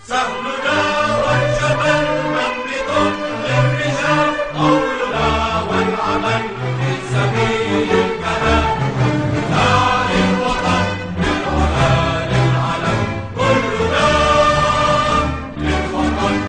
سهلنا والجبل مملك للرجال، قولنا والعمل في سبيل الكلام، لا للوطن للعلا للعلم، كلنا للوطن.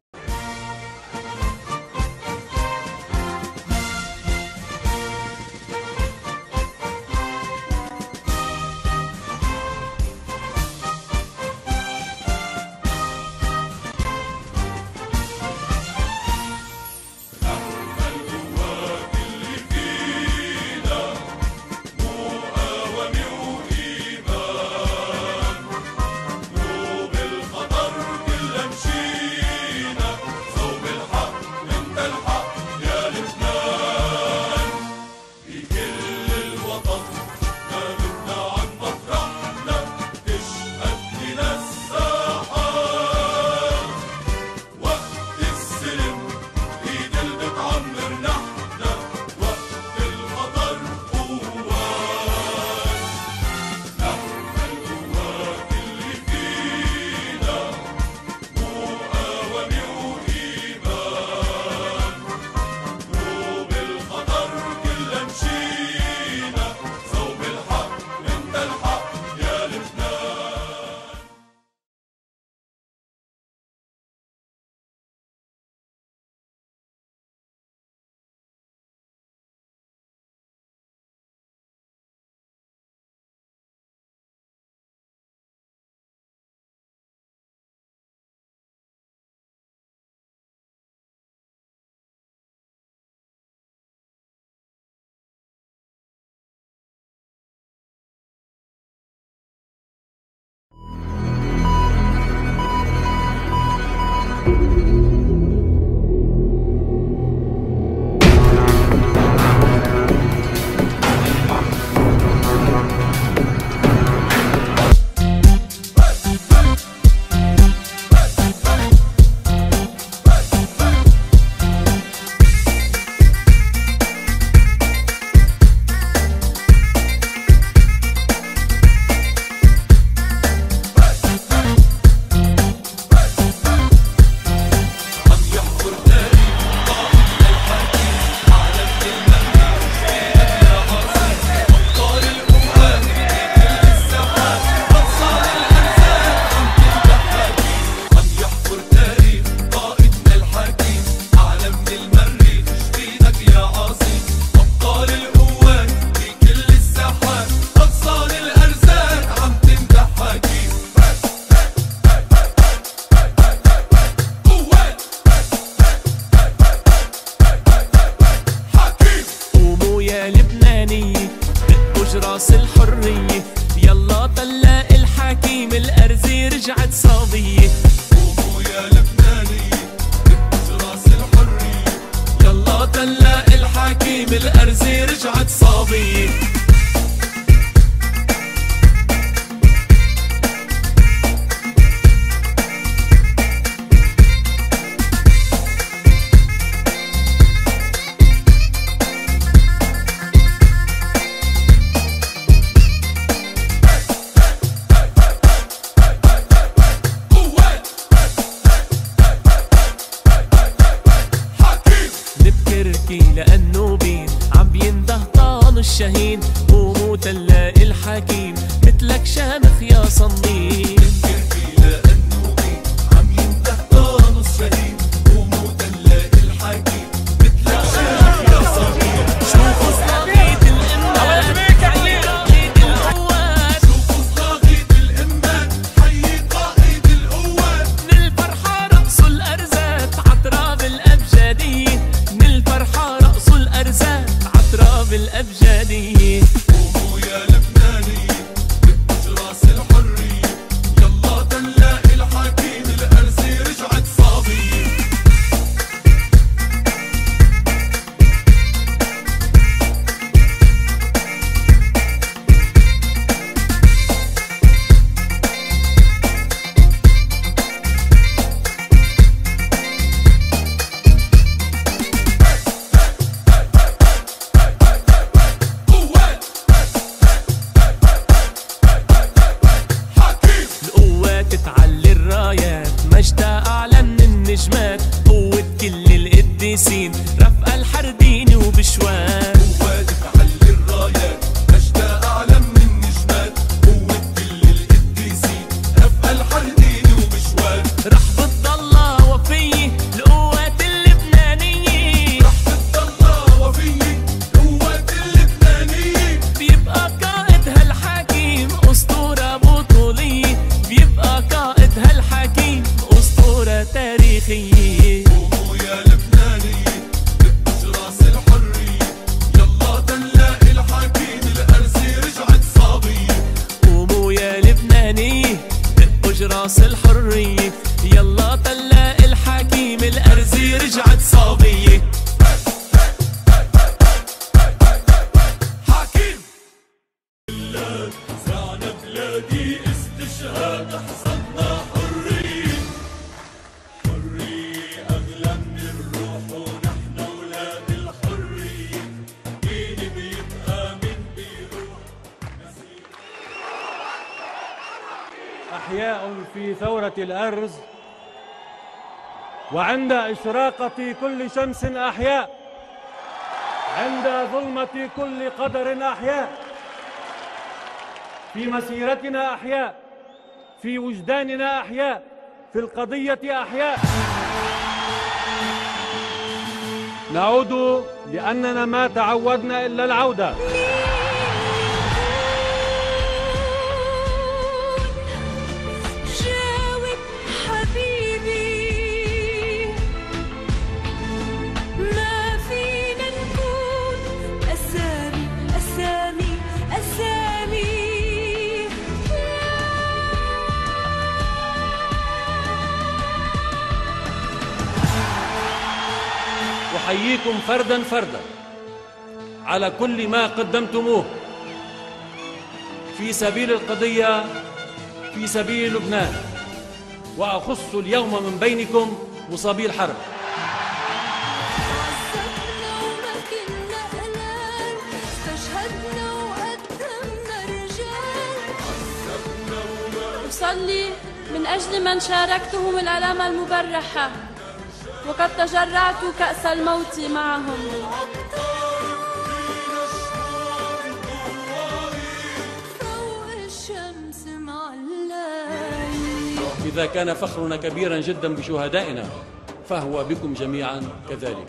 راس الحرية، يلا طلع الحكيم الأرزي رجعت صاضية. قوموا يا لبنانية نبوس راس الحرية، يلا طلع الحكيم الأرزي رجعت صاضية. لأنه بين عم بينده طعن الشهين، مجدها أعلى من النجمات، قوة كل القديسين رفقة الحرديني وبشوات. قوة تحلي الرايات، مجدها أعلى من النجمات، قوة كل القديسين رفقة الحرديني وبشوات. رح بتضلها وفية القوات اللبنانية، رح بتضلها وفية القوات اللبنانية. بيبقى قائد هالحكيم أسطورة بطولية، بيبقى قائد هالحكيم أسطورة تاريخية. قوموا يا لبنانية دقوا جراس الحرية، يلا تنلاقي الحكيم الأرزي رجعت صابية. قوموا يا لبنانية دقوا جراس الحرية، يلا تلاقي الحكيم الأرزي رجعت صابية. حكيم زعنا بلادي استشهاد، حصدنا حرية. حرية أغلى من الروح ونحن ولاد الحرية. مين بيبقى مين بيروح نسير. أحياء في ثورة الأرز، وعند إشراقة كل شمس أحياء، عند ظلمة كل قدر أحياء، في مسيرتنا أحياء، في وجداننا أحياء، في القضية أحياء. نعود لأننا ما تعودنا إلا العودة. جاوب حبيبي، ما فينا نكون أسامي أسامي أسامي. أحييكم فردا فردا على كل ما قدمتموه في سبيل القضية، في سبيل لبنان، وأخص اليوم من بينكم مصابي الحرب. عذبنا وما كنا قلال، استشهدنا وقدمنا رجال. أصلي من أجل من شاركتهم الآلام المبرحة، وقد تجرعت كأس الموت معهم. فوق الشمس مع الليل. إذا كان فخرنا كبيرا جدا بشهدائنا، فهو بكم جميعا كذلك.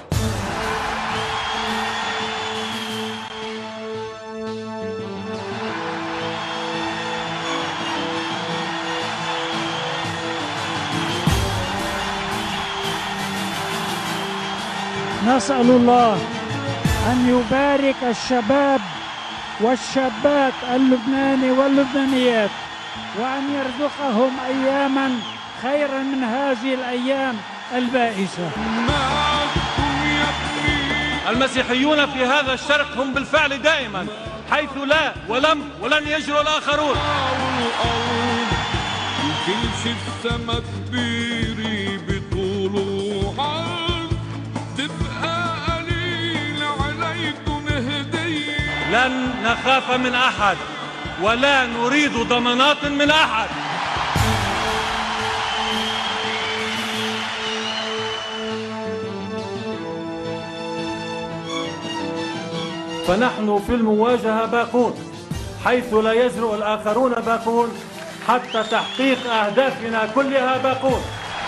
نسأل الله أن يبارك الشباب والشابات اللبناني واللبنانيات، وأن يرزقهم أياما خيرا من هذه الأيام البائسة. المسيحيون في هذا الشرق هم بالفعل دائما حيث لا ولن يجرؤ الآخرون. كل شي السما كبيري بطول وعرض، تبقى قليل عليكم هدية. لن نخاف من أحد ولا نريد ضمانات من أحد. فنحن في المواجهة باقون حيث لا يجرؤ الآخرون، باقون حتى تحقيق أهدافنا كلها، باقون.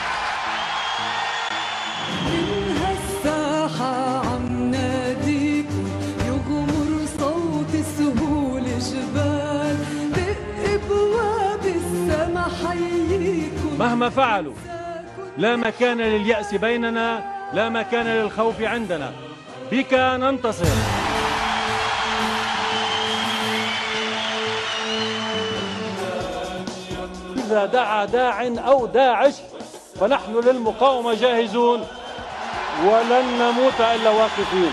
من هالساحة عم ناديكم، يغمر صوت السهول جبال، دق بواب السما حييكم. مهما فعلوا لا مكان لليأس بيننا، لا مكان للخوف عندنا. بك ننتصر. إذا دعا داع أو داعش فنحن للمقاومة جاهزون، ولن نموت إلا واقفين.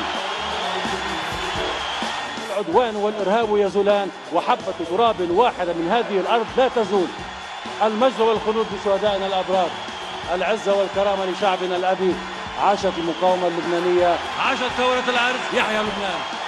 العدوان والإرهاب يزولان، وحبة تراب واحدة من هذه الأرض لا تزول. المجد والخلود لشهدائنا الأبرار، العزة والكرامة لشعبنا الأبي. عاشت المقاومة اللبنانية، عاشت ثورة الأرز، يحيى لبنان.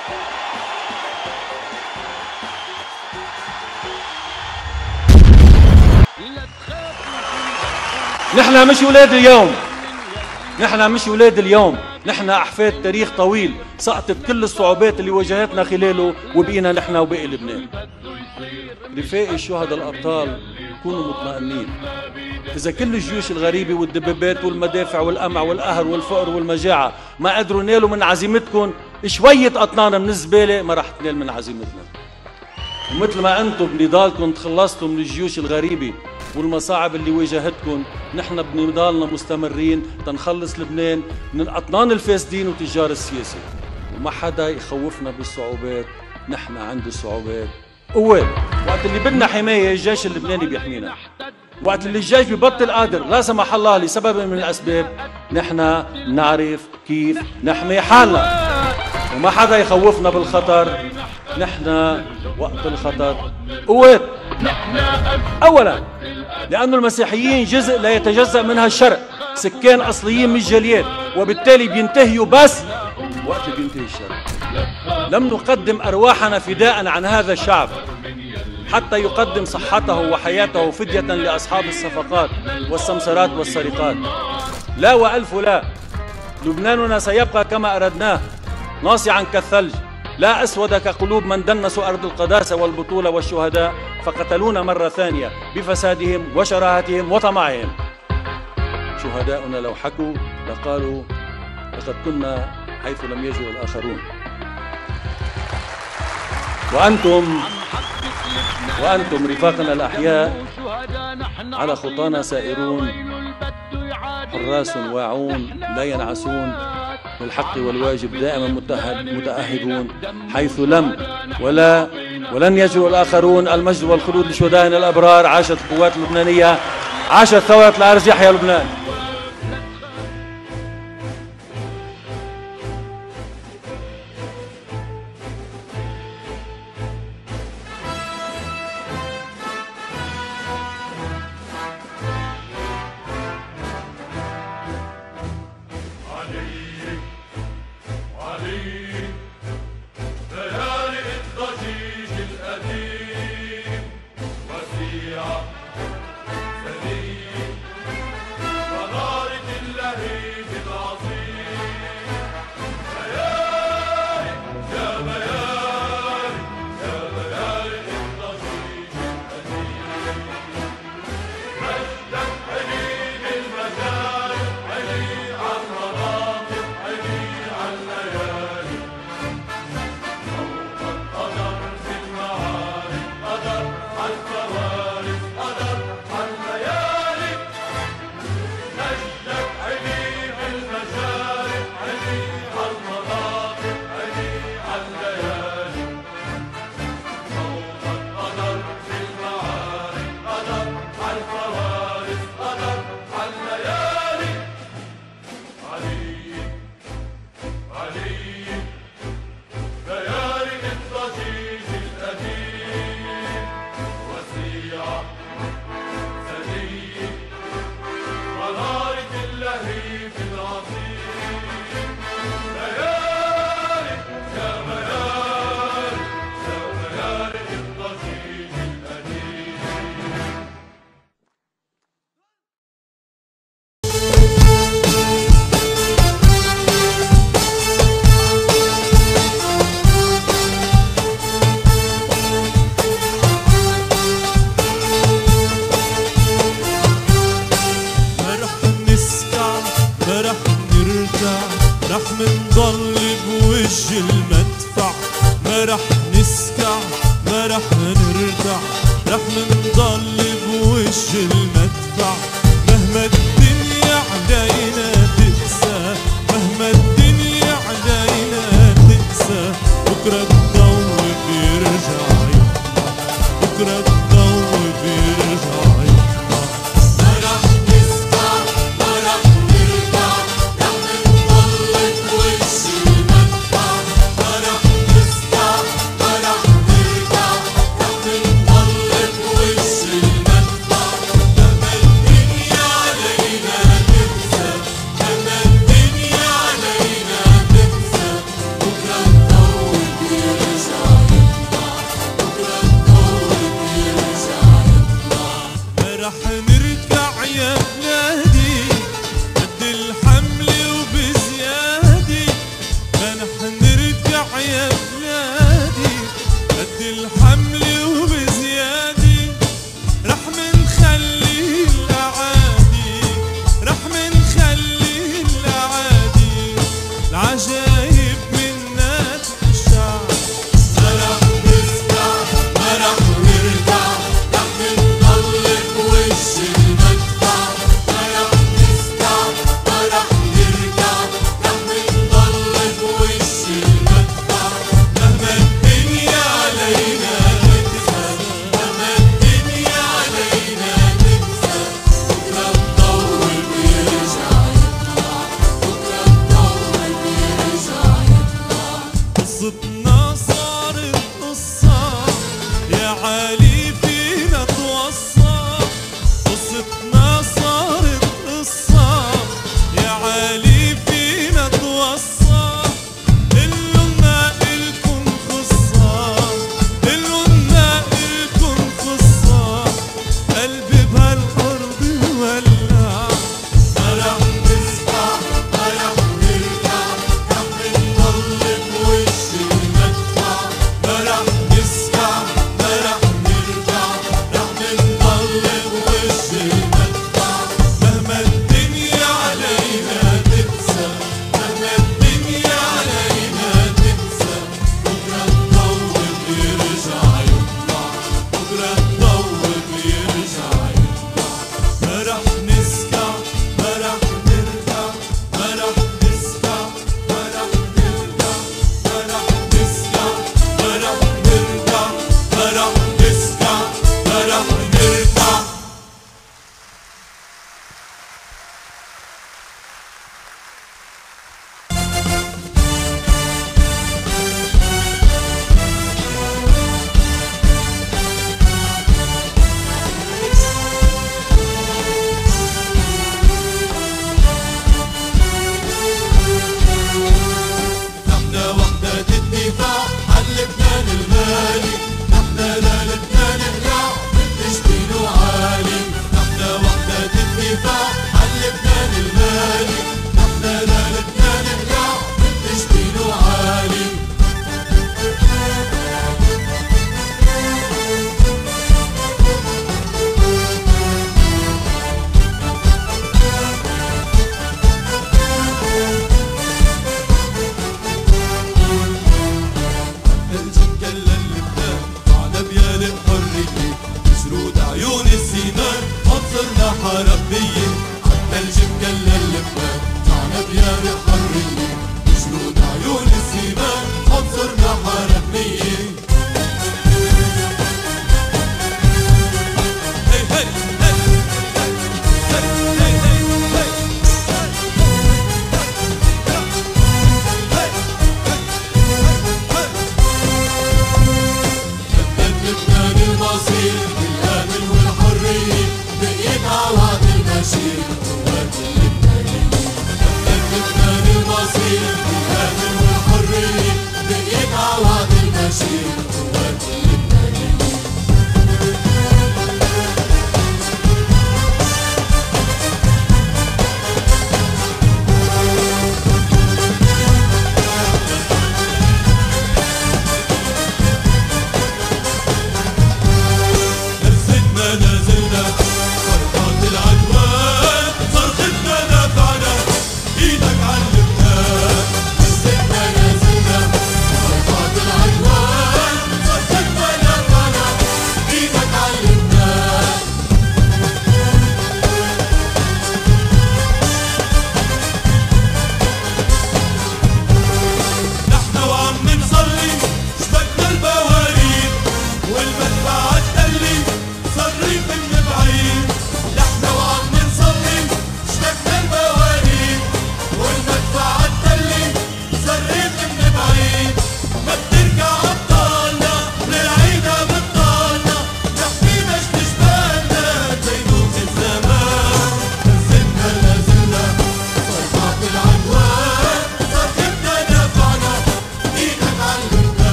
لا تخافوا نحن مش ولاد اليوم، نحن مش ولاد اليوم، نحن أحفاد تاريخ طويل سقطت كل الصعوبات اللي واجهتنا خلاله وبقينا نحن وباقي لبنان. رفاقي الشهداء الأبطال كونوا مطمئنين، إذا كل الجيوش الغريبة والدبابات والمدافع والقمع والقهر والفقر والمجاعة ما قدروا ينالوا من عزيمتكم شوية أطنان من الزبالة، ما رح تنال من عزيمتنا. ومثل ما أنتم بنضالكم تخلصتوا من الجيوش الغريبة والمصاعب اللي واجهتكم، نحن بنضالنا مستمرين تنخلص لبنان من الأطنان الفاسدين وتجار السياسة. وما حدا يخوفنا بالصعوبات، نحن عند الصعوبات قوات. وقت اللي بدنا حماية الجيش اللبناني بيحمينا، وقت اللي الجيش ببطل قادر لا سمح الله لسبب من الأسباب، نحن نعرف كيف نحمي حالنا وما حدا يخوفنا بالخطر. نحن وقت الخطر قوات. أولا لأن المسيحيين جزء لا يتجزأ منها الشرق، سكان أصليين مش جاليات، وبالتالي بينتهيوا بس وقت بينتهي الشرق. لم نقدم أرواحنا فداء عن هذا الشعب حتى يقدم صحته وحياته فدية لأصحاب الصفقات والسمسرات والسرقات. لا وألف لا، لبناننا سيبقى كما أردناه، ناصعا كالثلج، لا أسود كقلوب من دنسوا أرض القداسة والبطولة والشهداء فقتلونا مرة ثانية بفسادهم وشراهتهم وطمعهم. شهداؤنا لو حكوا لقالوا لقد كنا حيث لم يجوا الآخرون. وأنتم رفاقنا الأحياء على خطانا سائرون، حراس واعون لا ينعسون، بالحق والواجب دائما متأهبون، حيث لم ولن يجرؤ الآخرون. المجد والخلود لشهدائنا الأبرار. عاشت القوات اللبنانية، عاشت ثورة الأرز، يحيى لبنان. علينا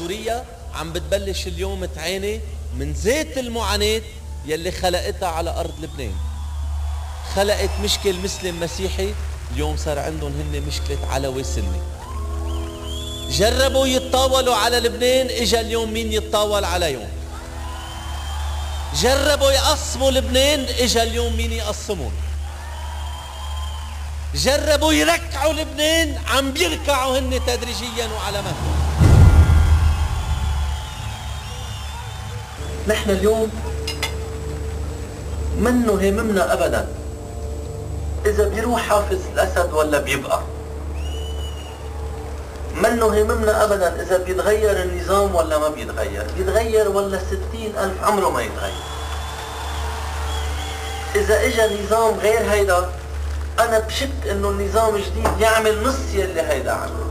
سوريا عم بتبلش اليوم تعاني من زيت المعاناة يلي خلقتها على أرض لبنان. خلقت مشكل مسلم مسيحي، اليوم صار عندهم هن مشكلة علوي سني. جربوا يتطاولوا على لبنان، اجا اليوم مين يتطاول عليهم. جربوا يقسموا لبنان، اجا اليوم مين يقسمون. جربوا يركعوا لبنان، عم بيركعوا هن تدريجيا وعلى مهل. نحن اليوم منه هاممنا ابدا اذا بيروح حافظ الاسد ولا بيبقى. منه هاممنا ابدا اذا بيتغير النظام ولا ما بيتغير ولا 60,000 عمره ما يتغير. اذا اجا نظام غير هيدا انا بشك انه النظام الجديد يعمل نص يلي هيدا عمله.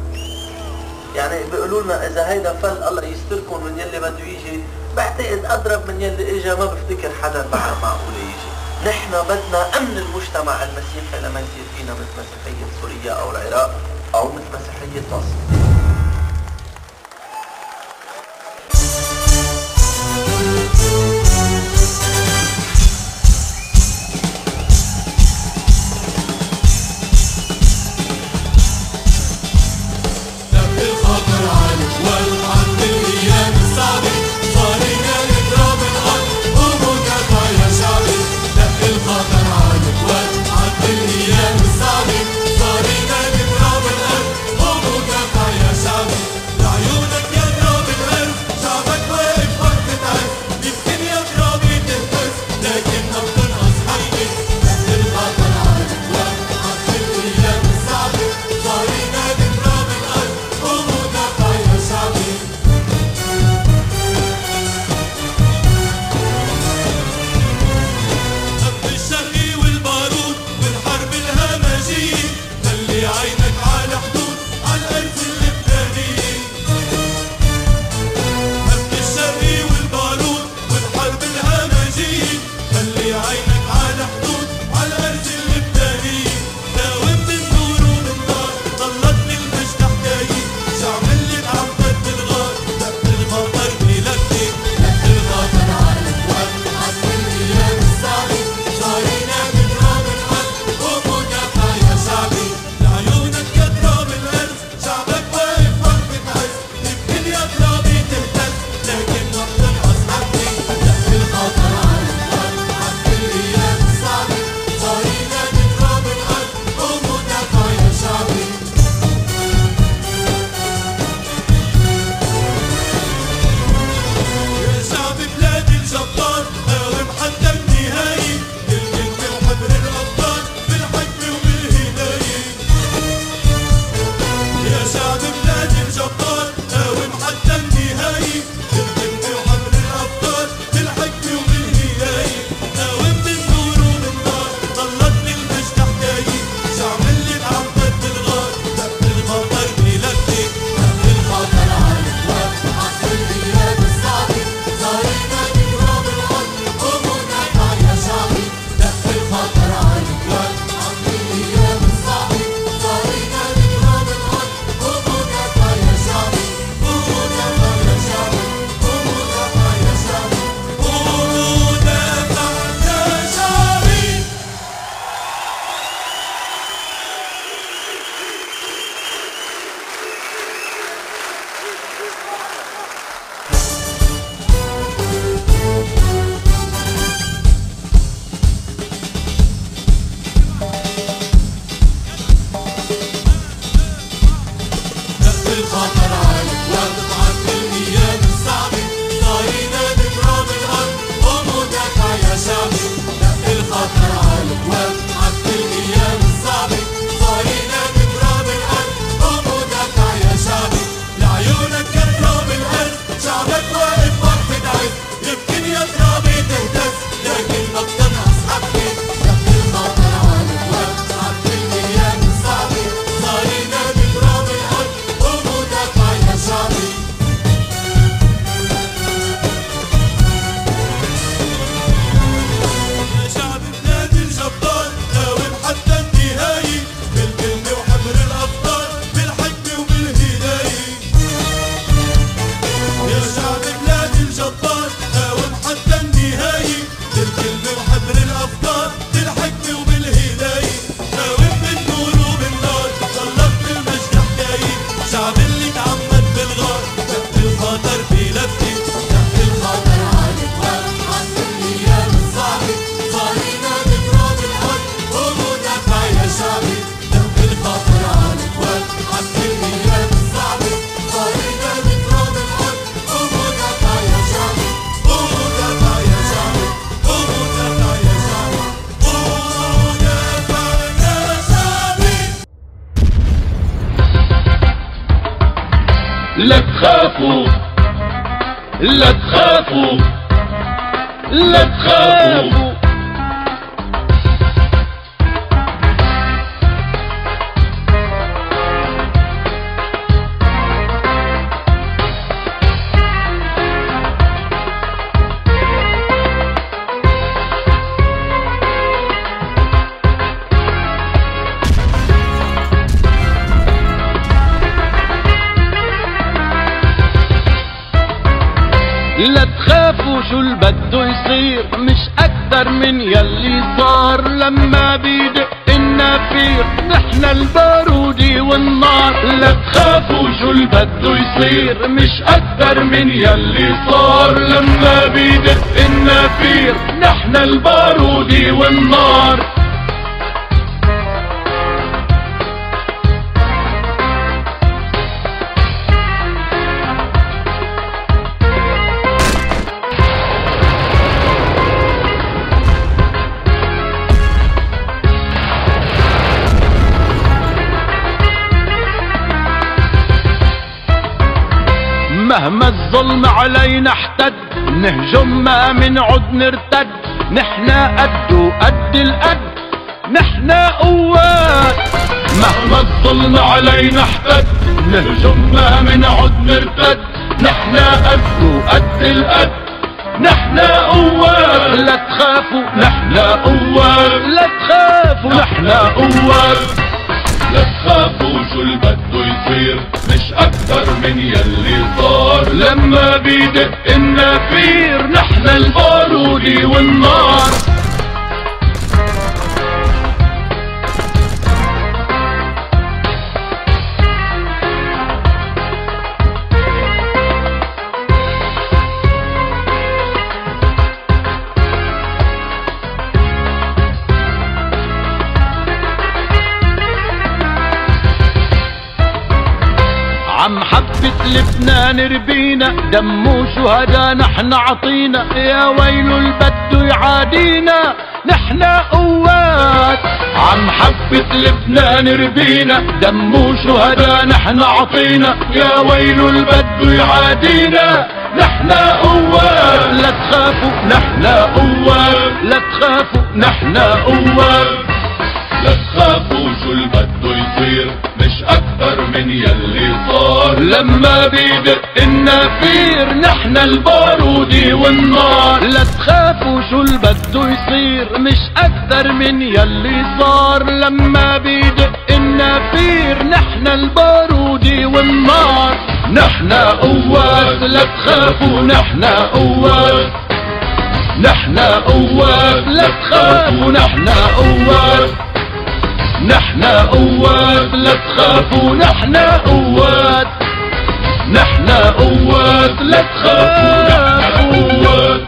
يعني بيقولوا لنا اذا هيدا فل الله يستركم من يلي بده يجي، بعتقد اضرب من يلي اجا ما بفتكر حدا بعد معقول يجي. نحن بدنا امن المجتمع المسيحي لما يصير فينا مثل مسيحية سوريا او العراق او مثل مسيحية مصر. لعيونك كتراب القلب لا تخافوا لا تخافوا لا تخافوا. لا تخافوا شو البدو يصير، مش اكتر من يلي صار. لما بيدق النفير نحن البارودي والنار. لا تخافوا شو البدو يصير، مش اكتر من يلي صار. لما بيدق النفير نحن البارودي والنار. مهما الظلم علينا احتد نهجم ما منعد نرتد. نحنا قد وقد القد نحنا قوات. مهما الظلم علينا احتد نهجم ما منعد نرتد. نحنا قد وقد القد نحنا قوات. لا تخافوا نحنا قوات. لا تخافوا نحنا قوات. لا تخافوا شو البدو يصير، مش اكتر من يلي صار. لما بيدق النفير نحن البارودي والنار. عم حبة لبنان ربينا، دمو شهدا نحن عطينا. يا ويلو البدو يعادينا نحنا قوات. عم حبة لبنان ربينا، دمو شهدا نحن عطينا. يا ويلو البدو يعادينا نحنا قوات. لا تخافوا نحنا قوات. لا تخافوا نحنا قوات. لا تخافوا شو البدو يصير، مش اكتر من يلي صار. لما بيدق النفير نحن البارودي والنار. لا تخافوا شو البدو يصير، مش اكتر من يلي صار. لما بيدق النفير نحن البارودي والنار. نحنا قوات. لا تخافوا نحنا قوات. نحنا قوات. لا تخافوا نحنا قوات. نحنا قوات. لا تخافوا نحنا قوات. نحنا قوات. لا تخافوا نحنا قوات.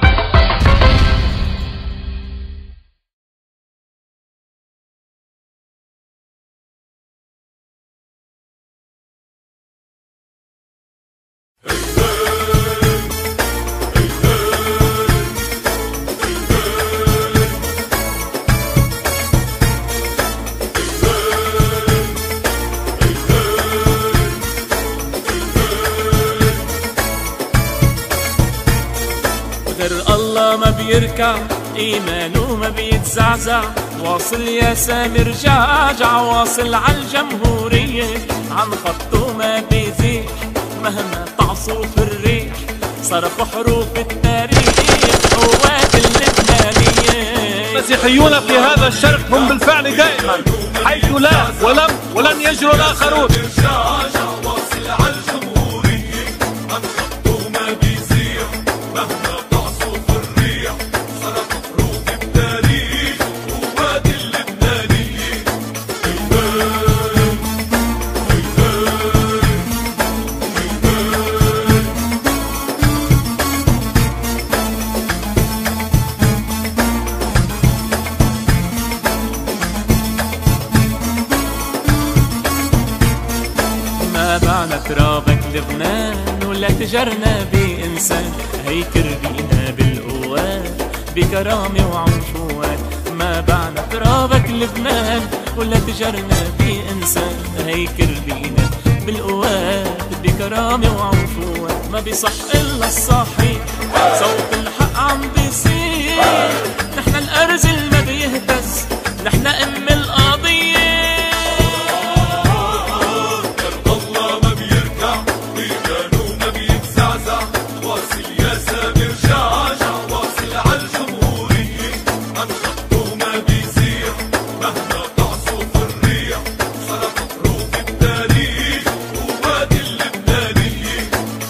قدر الله ما بيركع، إيمانه ما بيتزعزع. واصل يا سامر جعجع، واصل عالجمهورية. عن خطه ما بيزيح مهما تعصف الريح. صرخوا حروف التاريخ قوات اللبنانية. المسيحيون في هذا الشرق هم بالفعل دائما حيث لا ولن يجرؤ الآخرون. ترابك لبنان ولا تجرنا بإنسان. هيك ربينا بالقوات بكرامة وعنفوات. ما بعنا ترابك لبنان ولا تجرنا بإنسان. هيك ربينا بالقوات بكرامة كرامة وعنفوة ما بيصح إلا الصحيح. صوت الحق عم بيصير، نحن الأرجل ما بيهتز، نحن أم القضية. درب الله ما بيركع، ميدانه ما بيتزعزع، واصل يا سامر شعشع، واصل عالجمهورية، عن خطه ما بيزيح، مهما تعصف الريح، صرخ حروف التاريخ ووادي اللبنانية.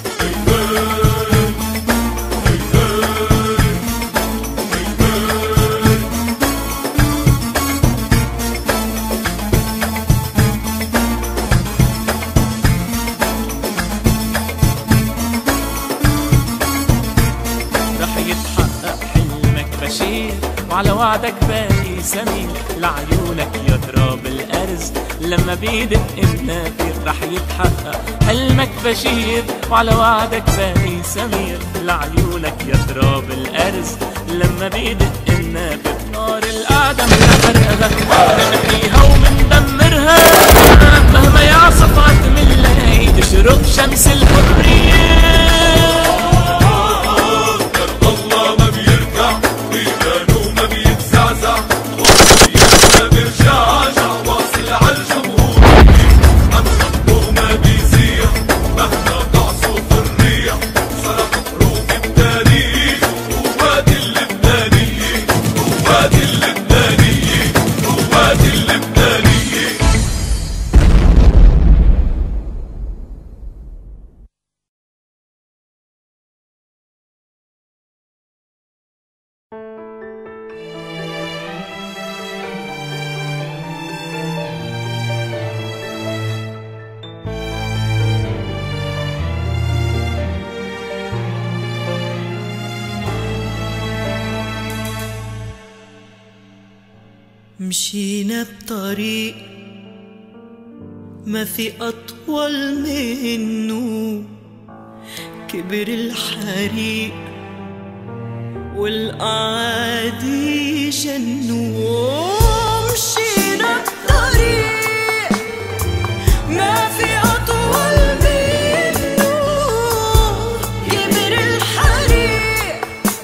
رح يتحقق حلمك بشير، وعلى وعدك باقي سمير، لعيونك يا تراب الأرز لما بيدق النافير. رح يتحقق حلمك بشير، وعلى وعدك باقي سمير، لعيونك يا تراب الأرز لما بيدق النافير. نار القعدة منحرقها، منحيها ومندمرها، مهما يعصف عتم الليل تشرق شمس الحرية. الله ما بيركع، ميدانه ما بيتزعزع، واصل يا سامر شعشع، واصل عالجمهورية، عن خطه ما بيزيح، مهما تعصف الريح، صرخ حروف التاريخ ووادي اللبنانية، ووادي اللبنانية، ووادي اللبنانية. مشينا بطريق ما في أطول منه، كبر الحريق والقعادي جنوا. مشينا بطريق ما في أطول منه، كبر الحريق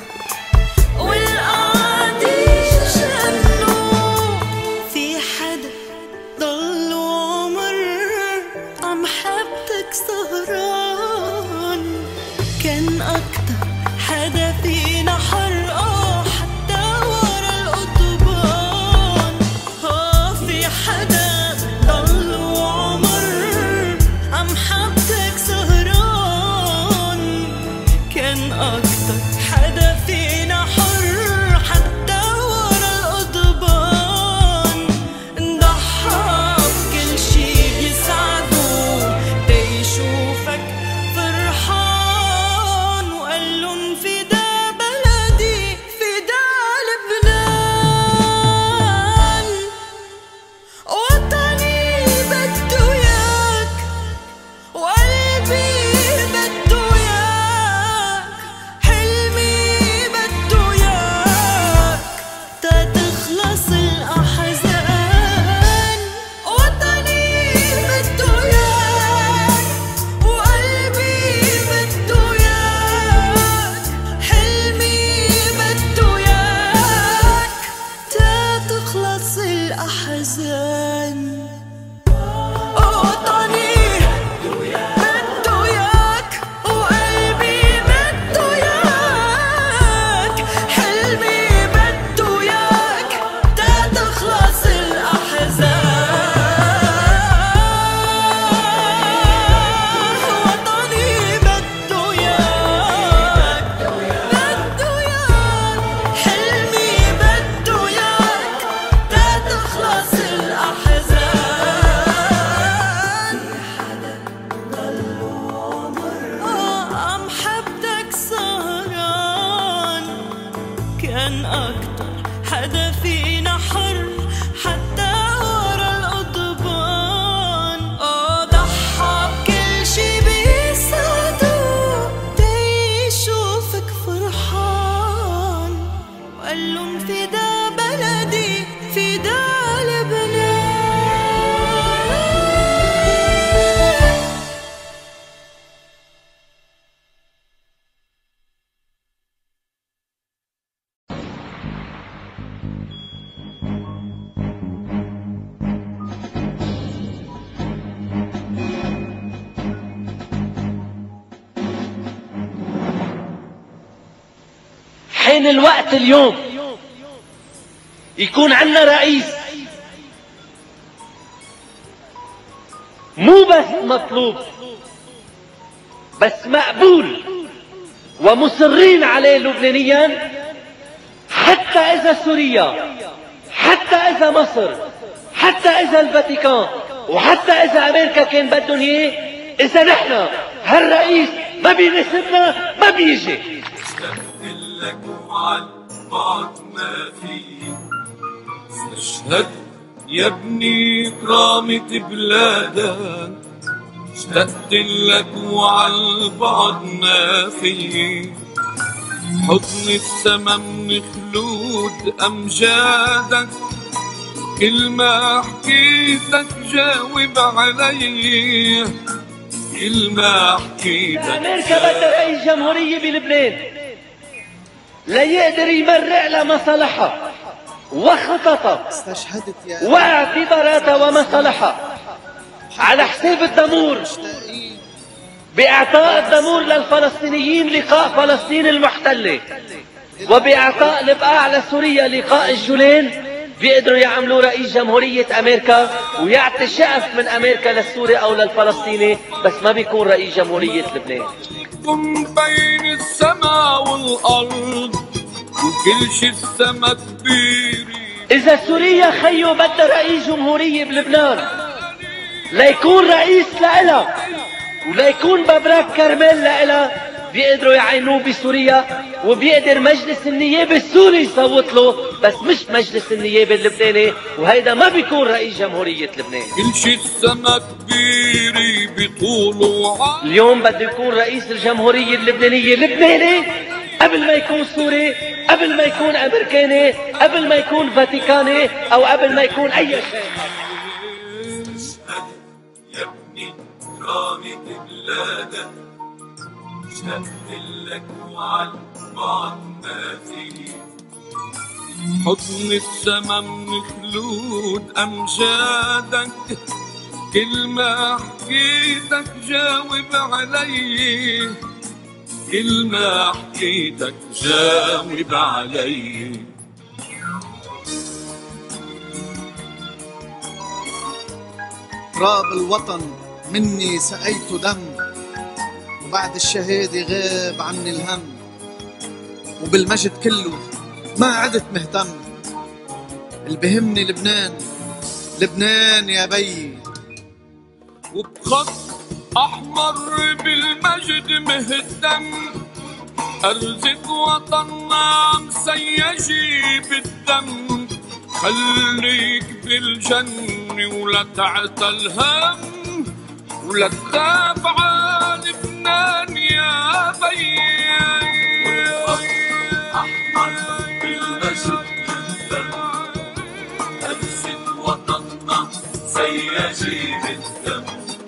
والقعادي جنوا. في حدا ضل وعمر عم حبتك سهران، كان أكتر حدا فينا حرقه حتى ورا القضبان. في حدا ضل وعمر عم حبتك سهران، كان أكتر حدا فينا حر حتى ورا القضبان. ضحى بكل شي بيسعده تيشوفك فرحان، وقالن فدا بلدي فدا لبنان. وطني بده ياك وقلبي بده ياك، حلمي بده ياك تا تخلص الأحزان. وطني بده ياك وقلبي بده ياك، حلمي بده ياك تا تخلص الأحزان. وطني بده ياك وقلبي بده ياك، حلمي بده ياك تا تخلص الأحزان. وطني بده ياك بده ياك، حلمي بده ياك تا تخلص الأحزان. عم حبتك سهران، كان أكتر حدا فينا حر حتى ورا القضبان. ضحى بكل شي بيسعده تيشوفك فرحان، وقالن فدا بلدي فدا لبنان. آن الوقت اليوم يكون عندنا رئيس مو بس مطلوب بس مقبول ومصرين عليه لبنانيا، حتى إذا سوريا، حتى إذا مصر، حتى إذا الفاتيكان، وحتى إذا أمريكا كان بدهم إياه، إذا نحن هالرئيس ما بيناسبنا ما بيجي. لك وعن بعض ما فيه استشهد يا ابني كرامة بلادك، اشتقت لك وعن بعض ما فيه حضن السما من خلود أمجادك، كل ما حكيتك جاوب علي، كل ما حكيتك. أمريكا بدها رئيس جمهورية بلبنان ليقدر يمرق لمصالحها وخططها واعتباراتها ومصالحها على حساب الدمور، بإعطاء الدمور للفلسطينيين لقاء فلسطين المحتلة، وبإعطاء البقاع لسوريا لقاء الجولان. بيقدروا يعملوا رئيس جمهورية أمريكا ويعطي شقف من أمريكا للسوري أو للفلسطيني، بس ما بيكون رئيس جمهورية لبنان. بين السماء والأرض وكل شي السما كبير. إذا سوريا خيو بدها رئيس جمهورية بلبنان ليكون رئيس لإلها وليكون ببراك كرمال لإلها، بيقدروا يعينوه بسوريا، وبيقدر مجلس النيابة السوري يصوت له، بس مش مجلس النيابة اللبناني، وهيدا ما بيكون رئيس جمهورية لبنان. كل شي السما كبيري بطوله. اليوم بده يكون رئيس الجمهورية اللبنانية لبناني قبل ما يكون سوري، قبل ما يكون أمريكاني، قبل ما يكون فاتيكاني، أو قبل ما يكون أي شيء. يا ابني كرامة بلادك، اشتقت لك وعن بعض ما فيه حضن السما من خلود أمجادك، كل ما حكيتك جاوب علي، كل ما حكيتك جاوب علي. تراب الوطن مني سقيت دم، وبعد الشهادة غاب عني الهم، وبالمجد كله ما عدت مهتم. اللي بهمني لبنان، لبنان يا بي. وبخط أحمر بالمجد مهتم، أرزق وطننا مسيجي بالدم، خليك بالجنة ولا تعتل هم، ولا تخاف على لبنان يا بي. أحمر بالمجد مهتم، أرزق وطننا مسيجي بالدم،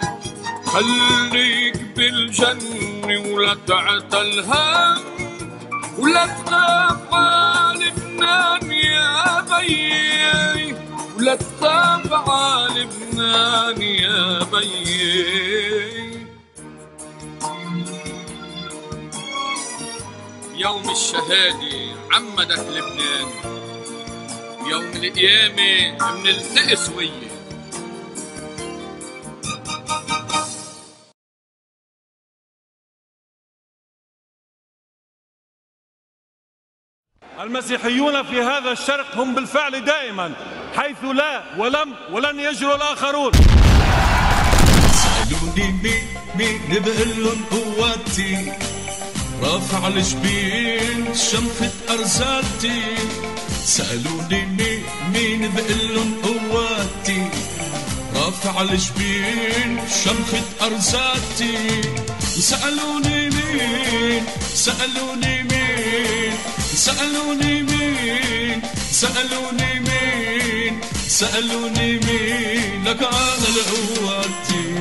خليك بالجنة ولا تعتل هم، ولا تخاف على لبنان يا بي، ولا تخاف على لبنان يا بي. يوم الشهادة عمدك لبنان، يوم القيامة منلتقي سوية. المسيحيون في هذا الشرق هم بالفعل دائما حيث لا ولن يجرؤ الآخرون. سألوني مين بقلن قواتي، رافع الجبين شمخة أرزاتي. سألوني مين بقلن قواتي، رافع الجبين شمخة أرزاتي. سألوني مين، سألوني مين، سألوني مين، سألوني مين، سألوني مين لك على القواتي.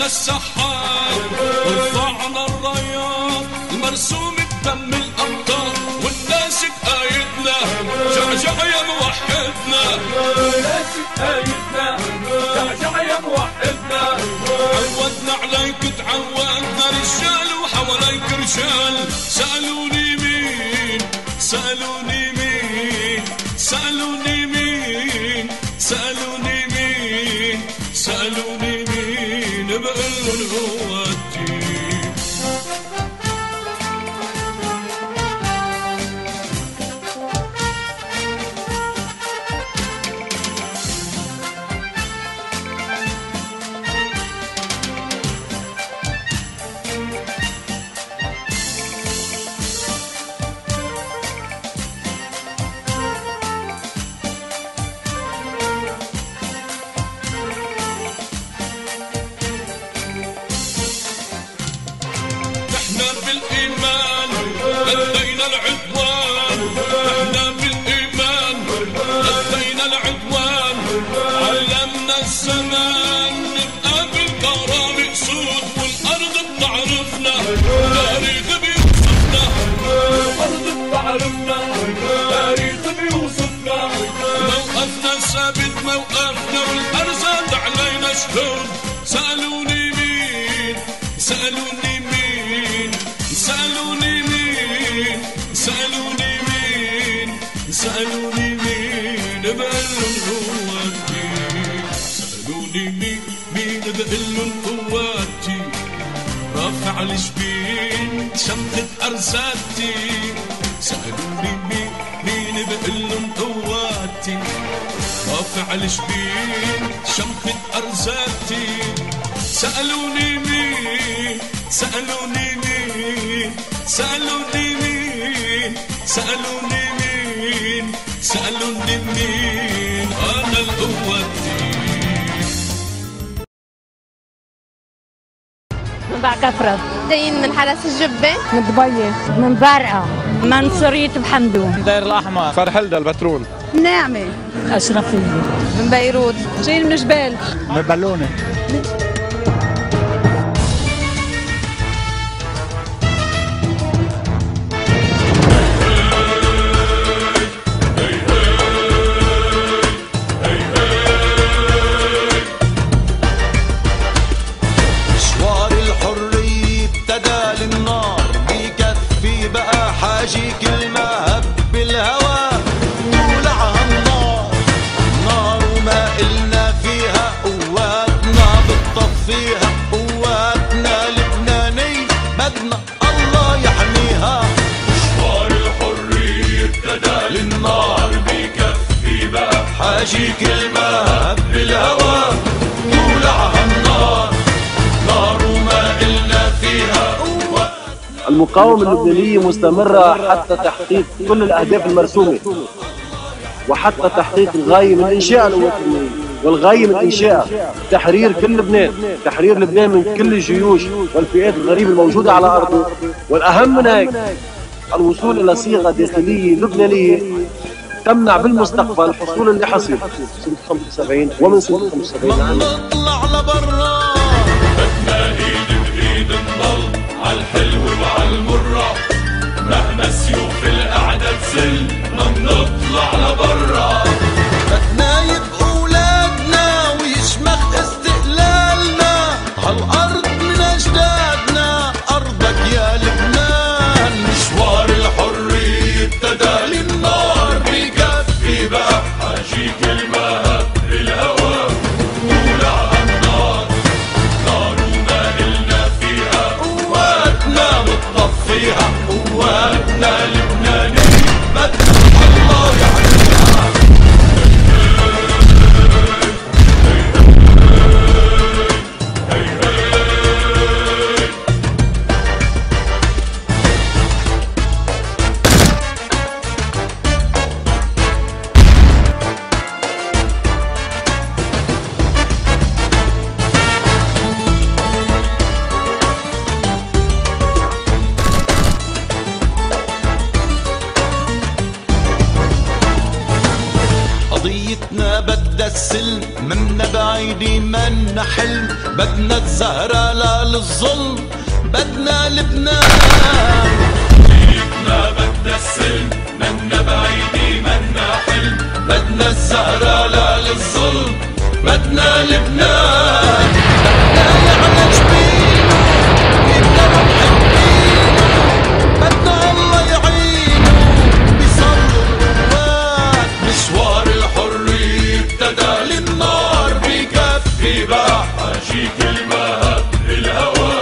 السحاب ورفعنا الرايات المرسوم بدم الأبطال والناس بآيتنا جعجع يا موحدنا والناس بآيتنا جعجع يا موحدنا عودنا عليك تعودنا رجال وحواليك رجال سألوني مين سألوني مين سألوني مين سألوني مين سألوني مين بقول هو الدين بالإيمان أدينا العدوان احنا بالإيمان أدينا العدوان علمنا الزمان نبقى بالكرامة سود والأرض بتعرفنا تاريخ بيوصفنا الأرض بتعرفنا تاريخ بيوصفنا موقفنا ثابت موقفنا والأرزاق علينا شهود سألوني مين سألوني مين سألوني مين سألوني مين سألوني مين بقلن قواتي سألوني مين بقلن قواتي رافع الجبين شمخة أرزاتي سألوني مين بقلن قواتي رافع الجبين شمخة أرزاتي سألوني مين سألوني مين سألوني مين سألوني مين سألوني مين أنا القوتي من بعد كفرة جايين من حرس الجبة من دبي من بارقة منصورية بحمدون دير الأحمر فرحلدة البترول نعمة أشرفية من بيروت جايين من جبال من بالونة حاجيك المهب بالهوى ولعها النار نار وما إلنا فيها قواتنا بتطفيها قواتنا لبنانية بدنا الله يحميها مشوار الحرية ابتدى للنار بكفي بقى حاجيك المهب بالهوى ولعها النار نار وما إلنا فيها المقاومة اللبنانية مستمرة حتى تحقيق كل الأهداف المرسومة وحتى تحقيق الغاية من إنشاء القوات اللبنانية والغاية من إنشاء تحرير كل لبنان تحرير لبنان من كل الجيوش والفئات الغريبة الموجودة على أرضه والأهم من هيك الوصول إلى صيغة داخلية لبنانية تمنع بالمستقبل الحصول اللي حصل سنة 75 ومن سنة 75 نطلع لبرا بدنا ايد بايد نضل عالحلو وعالمرة مهما سيوف القعدة تزل ما بنطلع لبرا بدنا يبقوا ولادنا ويشمخ استقلالنا هالأرض من أجدادنا أرضك يا لبنان مشوار الحرية ابتدى للنار بكفي بقى حاجيك المهب بالهوى ولع النار بدنا الزهرة لا للظلم، بدنا لبنان. جيتنا بدنا السلم، منا بعيدي منا حلم، بدنا الزهرة لا للظلم، بدنا لبنان. بدنا يعلى جبينه يبقى محبينه، بدنا الله يعينه بيصلوا القوات. مشوار الحرية ابتدى للنار بكفي بقى، شي كلمات الهوى